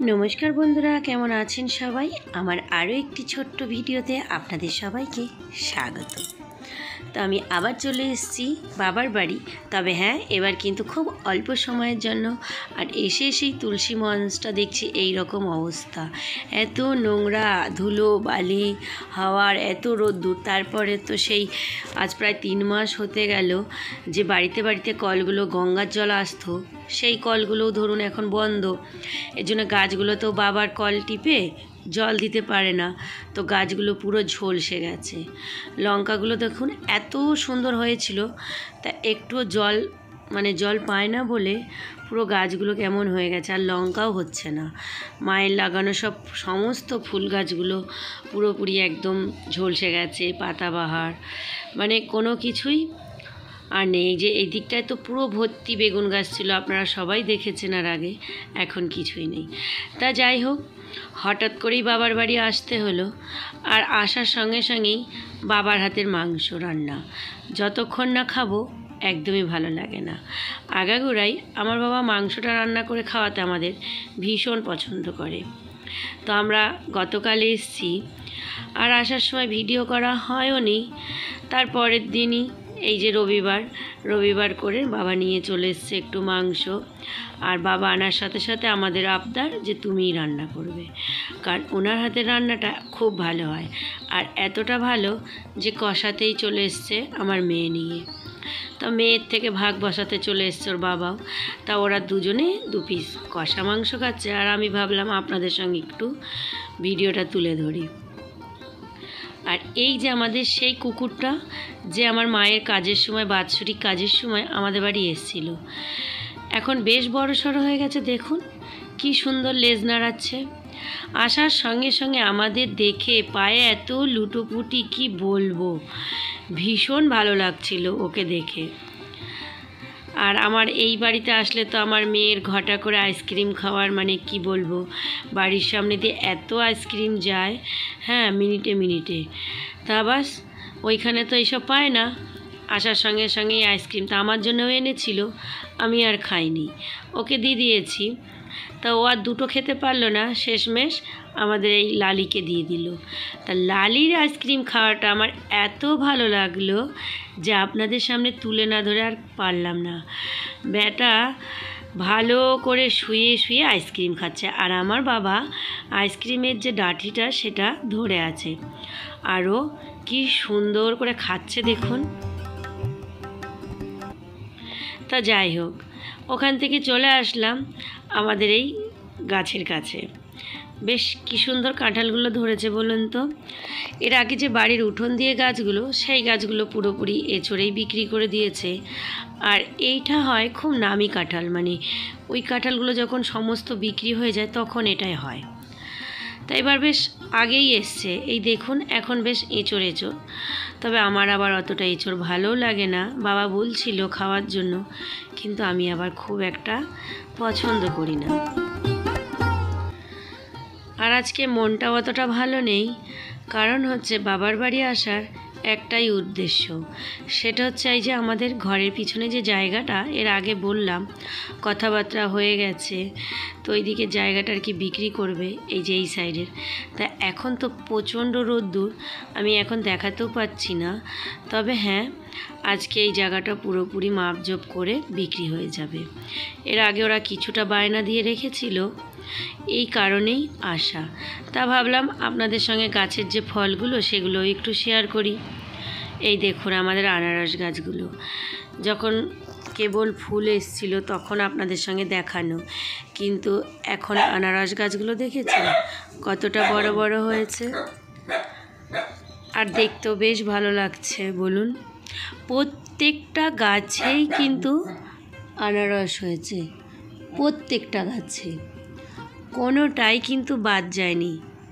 নমস্কার বন্ধুরা, কেমন আছেন সবাই? আমার আরও একটি ছোট্ট ভিডিওতে আপনাদের সবাইকে স্বাগত। তো আমি আবার চলে এসেছি বাবার বাড়ি। তবে হ্যাঁ, এবার কিন্তু খুব অল্প সময়ের জন্য। আর এসেই তুলসী মঞ্চটা দেখছি এই রকম অবস্থা, এত নোংরা, ধুলো বালি, হাওয়ার এত রোদ্দুর। তারপরে তো সেই আজ প্রায় 3 মাস হতে গেল যে বাড়িতে বাড়িতে কলগুলো গঙ্গার জল আসতো, সেই কলগুলোও ধরুন এখন বন্ধ। এর জন্য গাছগুলো তো বাবার কল টিপে জল দিতে পারে না, তো গাছগুলো পুরো ঝলসে গেছে। লঙ্কাগুলো দেখুন এত সুন্দর হয়েছিল, তা একটুও জল পায় না বলে পুরো গাছগুলো কেমন হয়ে গেছে, আর লঙ্কাও হচ্ছে না। মায়ের লাগানো সমস্ত ফুল গাছগুলো পুরোপুরি একদম ঝলসে গেছে, পাতাবাহার মানে কোনো কিছুই আর নেই। যে এই দিকটায় তো পুরো ভর্তি বেগুন গাছ ছিল, আপনারা সবাই দেখেছেন আর আগে, এখন কিছুই নেই। তা যাই হোক, হঠাৎ করেই বাবার বাড়ি আসতে হলো। আর আসার সঙ্গে সঙ্গেই বাবার হাতের মাংস রান্না যতক্ষণ না খাবো একদমই ভালো লাগে না। আগাগোড়াই আমার বাবা মাংসটা রান্না করে খাওয়াতে আমাদের ভীষণ পছন্দ করে। তো আমরা গতকাল এসেছি, আর আসার সময় ভিডিও করা হয়ও নি। তারপরের দিনই এই যে রবিবার করে বাবা নিয়ে চলে এসছে একটু মাংস। আর বাবা আনার সাথে সাথে আমাদের আবদার যে তুমিই রান্না করবে, কারণ ওনার হাতের রান্নাটা খুব ভালো হয়। আর এতটা ভালো যে কষাতেই চলে এসছে আমার মেয়ে নিয়ে। তা মেয়ের থেকে ভাগ বসাতে চলে এসছে ওর বাবাও। তা ওরা দুজনে 2 পিস কষা মাংস খাচ্ছে, আর আমি ভাবলাম আপনাদের সঙ্গে একটু ভিডিওটা তুলে ধরি। আর এই যে আমাদের সেই কুকুরটা, যে আমার মায়ের কাজের সময়, বাৎসরিক কাজের সময় আমাদের বাড়ি এসেছিল, এখন বেশ বড়সড় হয়ে গেছে। দেখুন কি সুন্দর লেজ নাড়াচ্ছে। আসার সঙ্গে সঙ্গে আমাদের দেখে পায়ে এত লুটোপুটি, কি বলবো, ভীষণ ভালো লাগছিল ওকে দেখে। আর আমার এই বাড়িতে আসলে তো আমার মেয়ের ঘটা করে আইসক্রিম খাওয়ার, মানে কি বলবো, বাড়ির সামনে দিয়ে এত আইসক্রিম যায়, হ্যাঁ, মিনিটে। তা বাস, ওইখানে তো এইসব পায় না। আসার সঙ্গে সঙ্গেই আইসক্রিম তা আমার জন্যও এনেছিল, আমি আর খাইনি, ওকে দিয়ে দিয়েছি। তা ও আর 2টো খেতে পারলো না, শেষমেশ আমাদের এই লালিকে দিয়ে দিল। তা লালির আইসক্রিম খাওয়াটা আমার এত ভালো লাগলো যে আপনাদের সামনে তুলে না ধরে আর পারলাম না। বেটা ভালো করে শুয়ে আইসক্রিম খাচ্ছে, আর আমার বাবা আইসক্রিমের যে ডাঁটিটা সেটা ধরে আছে, আরও কি সুন্দর করে খাচ্ছে দেখুন। তা যাই হোক, ওখান থেকে চলে আসলাম আমাদের এই গাছের কাছে। বেশ কি সুন্দর কাঁঠালগুলো ধরেছে বলুন তো। এর আগে যে বাড়ির উঠোন দিয়ে গাছগুলো, সেই গাছগুলো পুরোপুরি এঁচড়েই বিক্রি করে দিয়েছে। আর এইটা হয় খুব নামি কাঁঠাল, মানে ওই কাঁঠালগুলো যখন সমস্ত বিক্রি হয়ে যায় তখন এটাই হয়। তাই এবার বেশ আগেই এসছে, এই দেখুন এখন বেশ এঁচড়। তবে আমার আবার অতটা এঁচড় ভালোও লাগে না, বাবা বলছিল খাওয়ার জন্য, কিন্তু আমি আবার খুব একটা পছন্দ করি না। আর আজকে মনটা অতটা ভালো নেই, কারণ হচ্ছে বাবার বাড়ি আসার একটাই উদ্দেশ্য, সেটা হচ্ছে এই যে আমাদের ঘরের পিছনে যে জায়গাটা, এর আগে বললাম কথাবার্তা হয়ে গেছে, তো ওইদিকে জায়গাটা আর কি বিক্রি করবে, এই যে এই সাইডের। তা এখন তো প্রচণ্ড রোদ্দুর, আমি এখন দেখাতেও পাচ্ছি না। তবে হ্যাঁ, আজকে এই জায়গাটা পুরোপুরি মাপজোপ করে বিক্রি হয়ে যাবে। এর আগে ওরা কিছুটা বায়না দিয়ে রেখেছিল, এই কারণেই আসা। তা ভাবলাম আপনাদের সঙ্গে গাছের যে ফলগুলো সেগুলো একটু শেয়ার করি। এই দেখুন আমাদের আনারস গাছগুলো, যখন কেবল ফুল এসছিল তখন আপনাদের সঙ্গে দেখানো, কিন্তু এখন আনারস গাছগুলো দেখেছেন কতটা বড় বড় হয়েছে, আর দেখতেও বেশ ভালো লাগছে বলুন। প্রত্যেকটা গাছেই কিন্তু আনারস হয়েছে, প্রত্যেকটা গাছে, কোনোটাই কিন্তু বাদ যায়নি।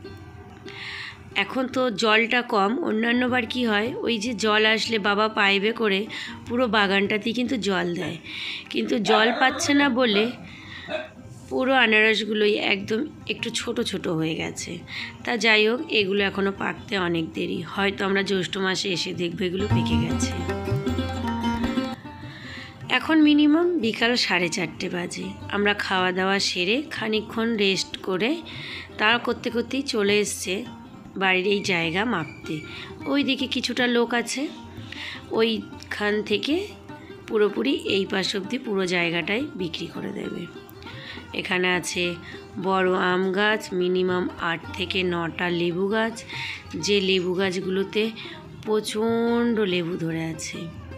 এখন তো জলটা কম, অন্যান্য বার কী হয়, ওই যে জল আসলে বাবা পাইপে করে পুরো বাগানটাতেই কিন্তু জল দেয়, কিন্তু জল পাচ্ছে না বলে পুরো আনারসগুলোই একদম একটু ছোট হয়ে গেছে। তা যাই হোক, এগুলো এখনও পাকতে অনেক দেরি, হয়তো আমরা জ্যৈষ্ঠ মাসে এসে দেখবো এগুলো পেকে গেছে। এখন মিনিমাম বিকাল 4:30 বাজে। আমরা খাওয়া দাওয়া সেরে খানিকক্ষণ রেস্ট করে তার করতে করতেই চলে এসছে বাড়ির এই জায়গা মাপতে। ওই দিকে কিছুটা লোক আছে, ওইখান থেকে পুরোপুরি এই পাশ অবধি পুরো জায়গাটাই বিক্রি করে দেবে। এখানে আছে বড় আম গাছ, মিনিমাম 8 থেকে 9টা লেবু গাছ, যে লেবু গাছগুলোতে প্রচণ্ড লেবু ধরে আছে।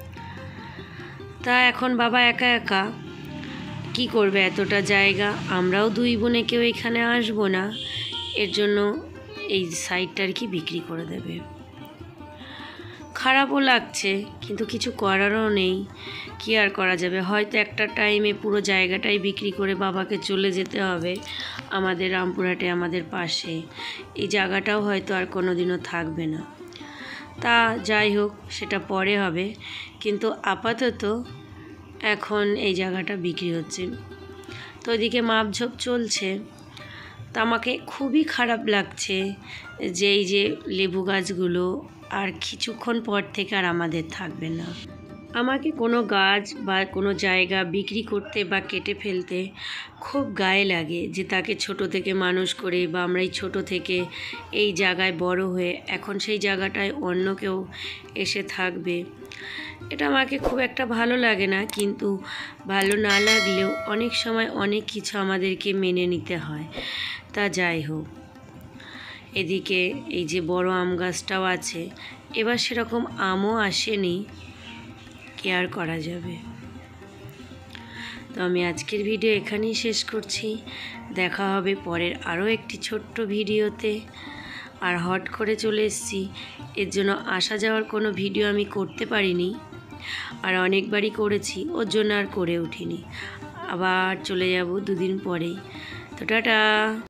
তা এখন বাবা একা একা কি করবে এতটা জায়গা, আমরাও 2 বোনে কেউ এখানে আসবো না, এর জন্য এই সাইডটা আর কি বিক্রি করে দেবে। খারাপও লাগছে কিন্তু কিছু করারও নেই, কি আর করা যাবে। হয়তো একটা টাইমে পুরো জায়গাটাই বিক্রি করে বাবাকে চলে যেতে হবে আমাদের রামপুরহাটে, আমাদের পাশে। এই জায়গাটাও হয়তো আর কোনো দিনও থাকবে না। তা যাই হোক, সেটা পরে হবে, কিন্তু আপাতত এখন এই জায়গাটা বিক্রি হচ্ছে। তো ওইদিকে মাপঝোপ চলছে। তা আমাকে খুবই খারাপ লাগছে যে এই যে লেবু গাছগুলো আর কিছুক্ষণ পর থেকে আর আমাদের থাকবে না। আমাকে কোনো গাছ বা কোনো জায়গা বিক্রি করতে বা কেটে ফেলতে খুব গায়ে লাগে, যে তাকে ছোট থেকে মানুষ করে বা আমরাই ছোট থেকে এই জায়গায় বড় হয়ে এখন সেই জায়গাটায় অন্য কেউ এসে থাকবে, এটা আমাকে খুব একটা ভালো লাগে না। কিন্তু ভালো না লাগলেও অনেক সময় অনেক কিছু আমাদেরকে মেনে নিতে হয়। তা যাই হোক, এদিকে এই যে বড় আম গাছটাও আছে, এবার সেরকম আমও আসেনি, কি আর করা যাবে। তো আমি আজকের ভিডিও এখানেই শেষ করছি। দেখা হবে পরের আরও একটি ছোট্ট ভিডিওতে। আর হট করে চলে এসেছি, এর জন্য আসা যাওয়ার কোনো ভিডিও আমি করতে পারিনি, আর অনেকবারই করেছি, ওর জন্য আর করে উঠিনি। আবার চলে যাব 2 দিন পরেই। তো টাটা।